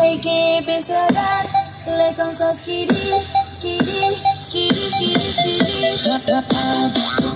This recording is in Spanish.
hay que empezar a darle con sos skiri, skiri, skiri, skiri, skiri.